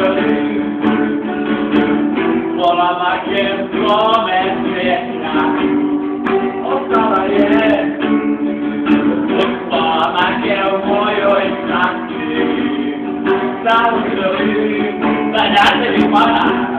želim, pola make slome svijeta, ostala je pola make u mojoj srasti. Samo želim da na tebi para.